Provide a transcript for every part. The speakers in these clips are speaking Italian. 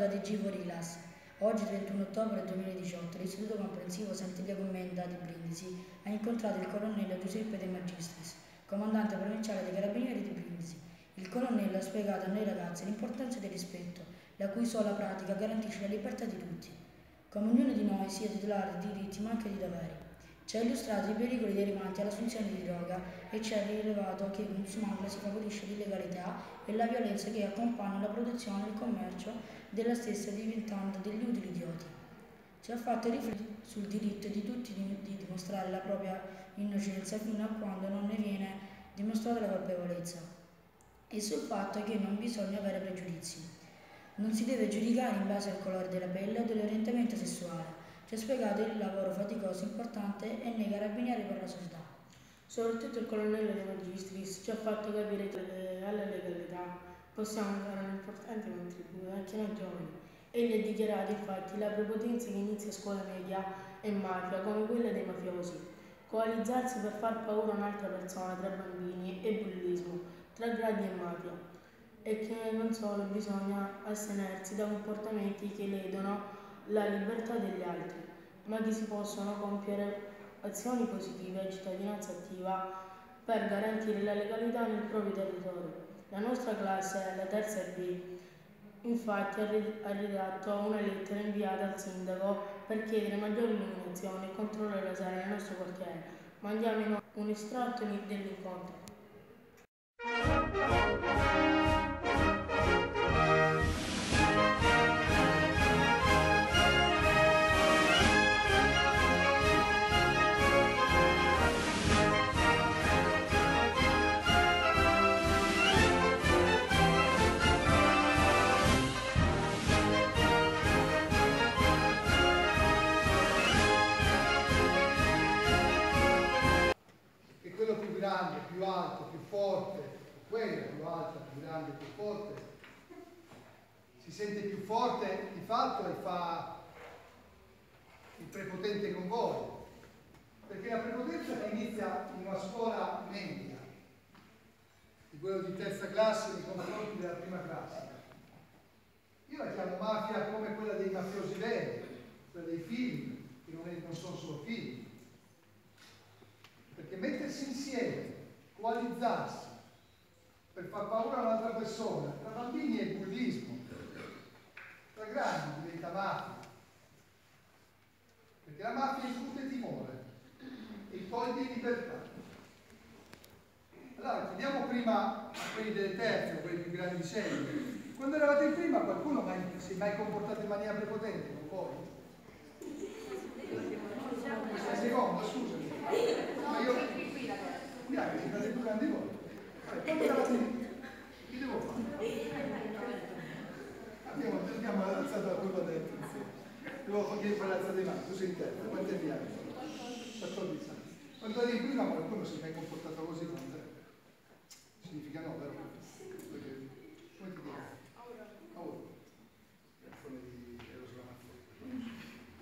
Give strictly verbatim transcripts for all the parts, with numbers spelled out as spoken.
da D G Vorilas. Oggi, trentuno ottobre duemiladiciotto, l'Istituto Comprensivo Sant'Elia Commenda di Brindisi ha incontrato il colonnello Giuseppe De Magistris, comandante provinciale dei Carabinieri di Brindisi. Il colonnello ha spiegato a noi ragazzi l'importanza del rispetto, la cui sola pratica garantisce la libertà di tutti, come ognuno di noi sia titolare di diritti ma anche di doveri. Ci ha illustrato i pericoli derivanti all'assunzione di droga e ci ha rilevato che consumandola si favorisce l'illegalità e la violenza che accompagna la produzione e il commercio della stessa, diventando degli utili idioti. Ci ha fatto riflettere sul diritto di tutti di, di dimostrare la propria innocenza fino a quando non ne viene dimostrata la colpevolezza, e sul fatto che non bisogna avere pregiudizi. Non si deve giudicare in base al colore della pelle o dell'orientamento sessuale. Ci ha spiegato il lavoro faticoso, importante e nei carabinieri per la società. Soprattutto il colonnello De Magistris ci ha fatto capire che alla legalità possiamo dare un importante contributo anche noi giovani. Egli ha dichiarato infatti la prepotenza che inizia a scuola media e mafia come quella dei mafiosi. Coalizzarsi per far paura a un'altra persona tra bambini e bullismo, tra gradi e mafia. E che non solo bisogna astenersi da comportamenti che ledono la libertà degli altri, ma che si possono compiere azioni positive e cittadinanza attiva per garantire la legalità nel proprio territorio. La nostra classe, la terza B, infatti ha redatto una lettera inviata al sindaco per chiedere maggiore illuminazione e controllo della sala nel nostro quartiere. Mandiamo un estratto dell'incontro. Grande, più alto, più forte, quella più alta, più grande, più forte, si sente più forte di fatto e fa il prepotente con voi, perché la prepotenza che inizia in una scuola media, di quello di terza classe nei confronti della prima classe. Io la chiamo mafia come quella dei mafiosi veri, quella dei film, che non, è, non sono solo film. Perché mettersi insieme, coalizzarsi per far paura a un'altra persona, tra bambini è bullismo, tra grandi diventa mafia. Perché la mafia incute timore e toglie libertà. Allora, chiediamo prima a quelli delle terze, a quelli più grandi di sé, quando eravate in prima qualcuno mai, si è mai comportato in maniera prepotente con voi? Questa seconda, scusami. Ma io, guardate, siete più grandi voi. Quando eravate lì, che devo fare? Abbiamo, abbiamo alzato la curva dentro insieme. Devo fare l'alzata di mano, tu sei in terza, quanti anni hai? quattordici anni. Quando eri in prima qualcuno si è mai comportato così con te? Significa no, vero? Perché, come ti chiami? Aura. Aura. Come di Eros Ramazzotti.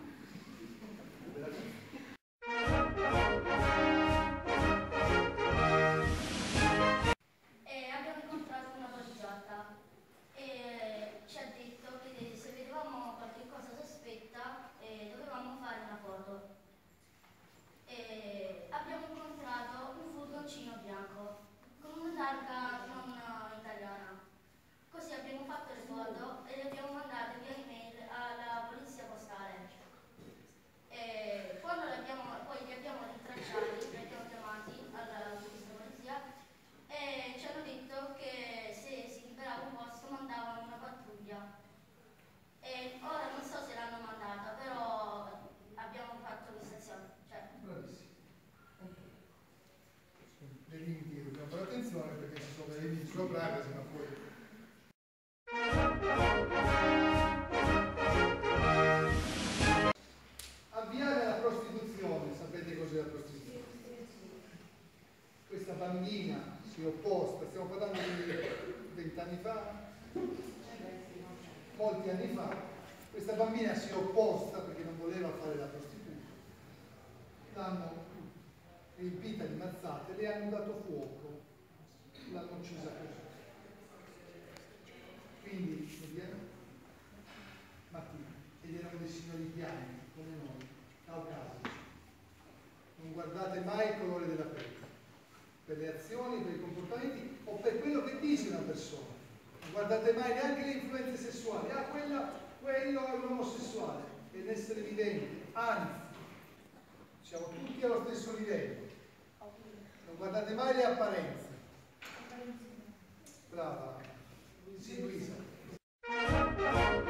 Bianco con una targa non italiana. Così abbiamo fatto le foto e le abbiamo mandate via email alla polizia postale. E quando le abbiamo, poi li abbiamo rintracciati, li abbiamo chiamati alla polizia e ci hanno detto che se si liberava un posto mandavano una pattuglia. E ora non so se l'hanno mandata, però abbiamo fatto questa azione. Cioè. Bravissimo. Dei limiti dobbiamo fare attenzione perché ci sono dei limiti sulla privacy, ma poi avviare la prostituzione. Sapete cos'è la prostituzione? Questa bambina si è opposta, stiamo parlando di vent'anni fa, molti anni fa, questa bambina si è opposta perché non voleva fare la prostituta, l'hanno riempita di mazzate, le hanno dato fuoco, l'hanno uccisa così. Quindi bianchi come noi, caucasici. Non guardate mai il colore della pelle, per le azioni, per i comportamenti o per quello che dice una persona. Non guardate mai neanche le influenze sessuali. Ah, quella, quello è un omosessuale, è un essere vivente. Anzi, siamo tutti allo stesso livello. Non guardate mai le apparenze. Brava. Sì, Luisa.